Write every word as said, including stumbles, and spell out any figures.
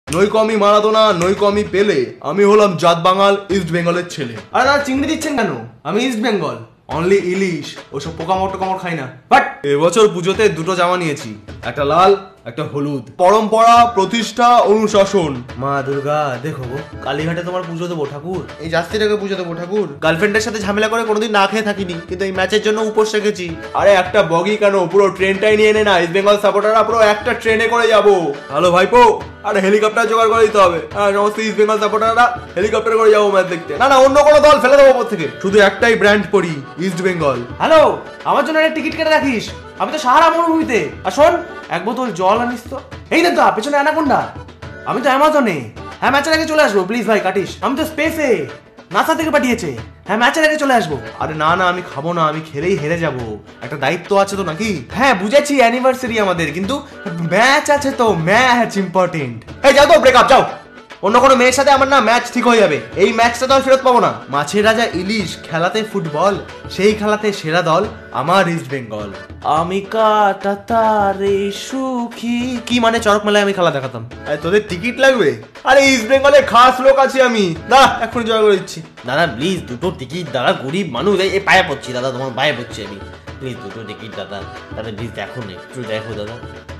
নই কমি মারাদোনা, নই কমি পেলে, আমি হলাম জাত বাঙাল, ইস্ট বেঙ্গলের ছেলে। আরে দাদা চিংড়ি দিচ্ছেন কেন? আমি ইস্ট বেঙ্গল, অনলি ইলিশ, ওসব পোকামাকড় টোকামাকড় খাই না। বাট এবছর পুজোতে দুটো জামা নিয়েছি, একটা লাল একটা হলুদ। পরম্পরা, প্রতিষ্ঠা, অনুশাসন। মা দুর্গা দেখো গো, কালীঘাটে তোমার পুজো দেবো ঠাকুর। এই জাস্তিটাকে পুজো দেবো ঠাকুর। গার্লফ্রেন্ডের সাথে ঝামেলা করে কোনোদিন না খেয়ে থাকিনি, কিন্তু এই ম্যাচের জন্য উপোস রেখেছি। আরে একটা বগি কেন, পুরো ট্রেনটাই নিয়ে নে না, ইস্ট বেঙ্গল সাপোর্টাররা পুরো একটা ট্রেনে করে যাবো। হ্যালো ভাইপো, আরে হেলিকপ্টার জোগাড় করে দিতে হবে। হ্যাঁ সমস্ত ইস্ট বেঙ্গল সাপোর্টাররা হেলিকপ্টার করে যাবো ম্যাচ দেখতে। না না অন্য কোনো দল ফেলে দেবো ওপর থেকে, শুধু একটাই ব্র্যান্ড পরি, ইস্ট বেঙ্গল। হ্যালো, আমার জন্য একটা টিকিট কেটে রাখিস, আমি তো সাহারা মরুভূমিতে। আর শোন, এক বোতল জল আনিস তো। এই দেখ তো পেছনে অ্যানাকোন্ডা, আমি তো অ্যামাজনে। হ্যাঁ ম্যাচের আগে চলে আসবো, প্লিজ ভাই কাটিস। আমি তো স্পেসে, নাসা থেকে পাঠিয়েছে। হ্যাঁ ম্যাচের আগে চলে আসবো। আরে না না আমি খাবো না, আমি খেলেই হেরে যাবো, একটা দায়িত্ব আছে তো নাকি। হ্যাঁ বুঝেছি অ্যানিভার্সারি আমাদের, কিন্তু ম্যাচ আছে তো, ম্যাচ ইম্পর্টেন্ট। এই যাও তো, ব্রেকআপ যাও। অন্য কোনো মেয়ের সাথে আমার না ম্যাচ ঠিক হয়ে যাবে, এই ম্যাচটা তো আর ফেরত পাবো না। মাছের রাজা ইলিশ খেলাতে ফুটবল, সেই খেলাতে সেরা দল আমার ইস্ট বেঙ্গল। আমি কাটাতারে সুখী, কি মানে চরক মেলায় আমি খেলা দেখাতাম। আরে তোদের টিকিট লাগবে? আরে ইস্ট বেঙ্গলের খাস লোক আছি আমি, দাঁড়া এক্ষুনি জয় করে দিচ্ছি। দাদা প্লিজ দুটো টিকিট, দাদা গরিব মানুষ, এই পায়ে পড়ছি দাদা, তোমার পায়ে পড়ছি আমি, প্লিজ দুটো টিকিট দাদা, দাদা প্লিজ দেখো না, একটু দেখো দাদা।